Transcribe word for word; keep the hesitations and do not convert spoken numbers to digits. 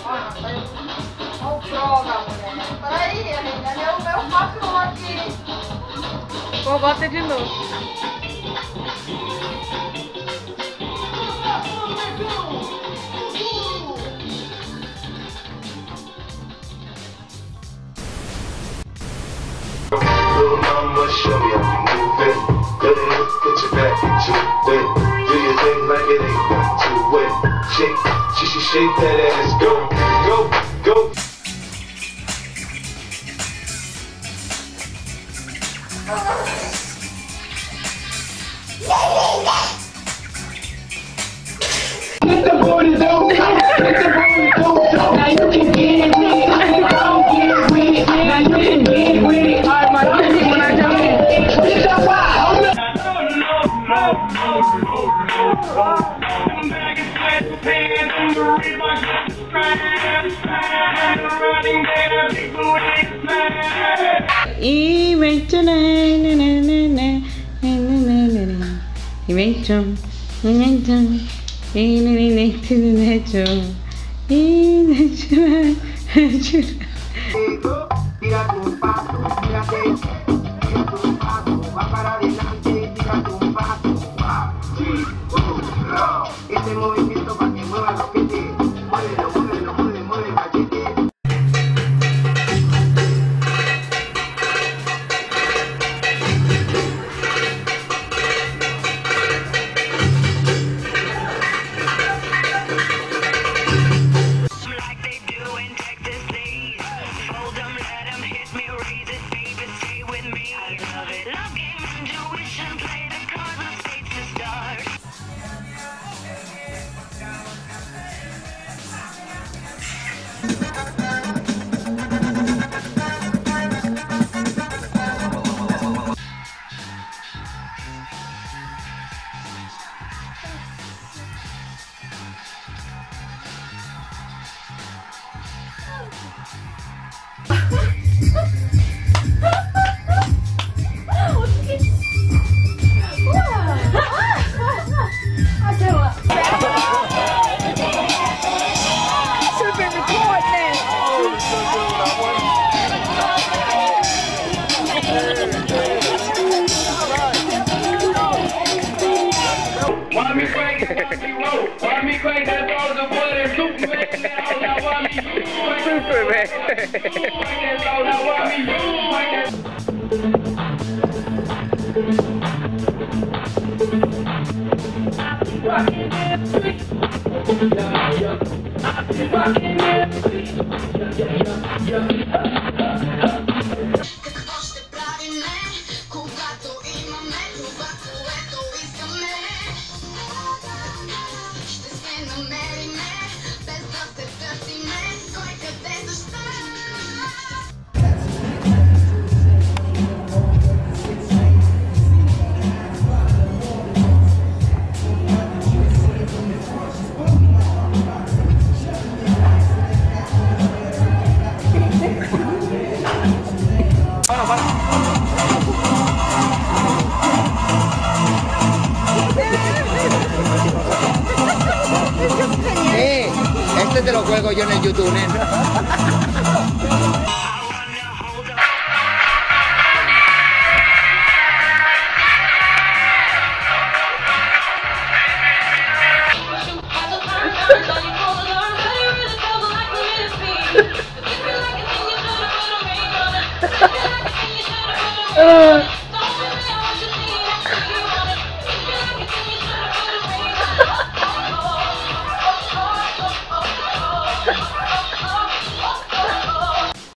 Não droga, mulher. Peraí, amiga. Eu, eu faço um aqui. Vou botar de novo. Little mama, show me how you move it. Let it hit, put your back into it. Do your thing like it ain't got to it. Shake, she should shake that ass. Go, go, go. Let the booty go. Let the booty go. Now you can get it. Now you can get with it. Now you can get with it. All right, my people, when I jump in. This is why. Hold up. Invention, invention, invention, invention, invention. Tira tu paso, tírate. Tira tu paso, va para adelante. Tira tu paso, va. Sí, uh, ese movimiento para que mueva los que te. Muévelo, muévelo, mueve, mueve el cachete. Este te lo juego yo en el YouTube, ¿eh? Uh.